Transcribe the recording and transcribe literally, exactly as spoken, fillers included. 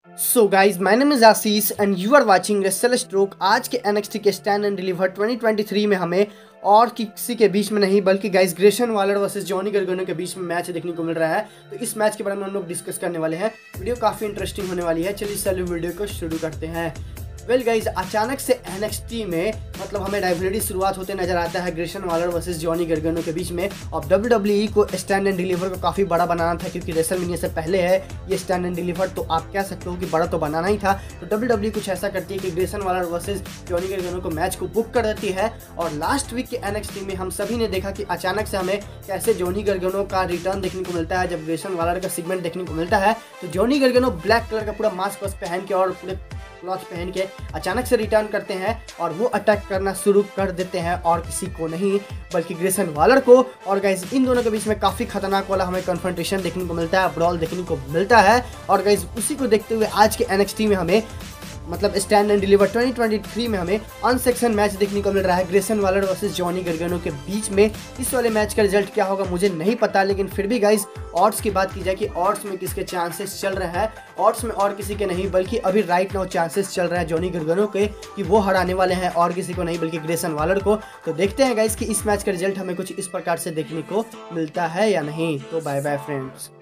So guys my name is Ashish and you are watching wrestle stroke. आज के NXT के stand and deliver twenty twenty three में हमें और किसी के बीच में नहीं बल्कि guys Grayson Waller versus Johnny Gargano के बीच में मैच देखने को मिल रहा है। तो इस मैच के बारे में हम लोग डिस्कस करने वाले हैं। वीडियो काफ़ी इंटरेस्टिंग होने वाली है। चलिए चलिए वीडियो को शुरू करते हैं। वेल गाइज अचानक से एनएक्सटी में मतलब हमें राइवलरी शुरुआत होते नजर आता है Grayson Waller versus Johnny Gargano के बीच में। और डब्ल्यूडब्ल्यूई को स्टैंड एंड डिलीवर को काफ़ी बड़ा बनाना था क्योंकि रेसलमेनिया से पहले है ये स्टैंड एंड डिलीवर, तो आप कह सकते हो कि बड़ा तो बनाना ही था। तो डब्ल्यूडब्ल्यूई कुछ ऐसा करती है कि Grayson Waller versus Johnny Gargano को मैच को बुक कर देती है। और लास्ट वीक के एनएक्सटी में हम सभी ने देखा कि अचानक से हमें कैसे जॉनी गर्गनो का रिटर्न देखने को मिलता है। जब ग्रेसन वालर का सेगमेंट देखने को मिलता है तो जॉनी गर्गनो ब्लैक कलर का पूरा मास्क वास्क पहन के और पूरे क्लॉथ पहन के अचानक से रिटर्न करते हैं और वो अटैक करना शुरू कर देते हैं और किसी को नहीं बल्कि ग्रेसन वालर को। और गाइज इन दोनों के बीच में काफ़ी खतरनाक वाला हमें कन्फ्रंटेशन देखने को मिलता है, ब्रॉल देखने को मिलता है। और गाइज उसी को देखते हुए आज के एनएक्सटी में हमें मतलब stand and deliver twenty twenty three में हमें अनसेक्शन मैच देखने को मिल रहा है Grayson Waller versus Johnny Gargano के बीच में। इस वाले मैच का रिजल्ट क्या होगा मुझे नहीं पता, लेकिन फिर भी गाइज ऑड्स की बात की जाए कि ऑड्स में किसके चांसेस चल रहे हैं, ऑड्स में और किसी के नहीं बल्कि अभी राइट नाउ चांसेस चल रहा है जॉनी गर्गनो के कि वो हराने वाले हैं और किसी को नहीं बल्कि ग्रेसन वालर को। तो देखते हैं गाइज कि इस मैच का रिजल्ट हमें कुछ इस प्रकार से देखने को मिलता है या नहीं। तो बाय बाय फ्रेंड्स।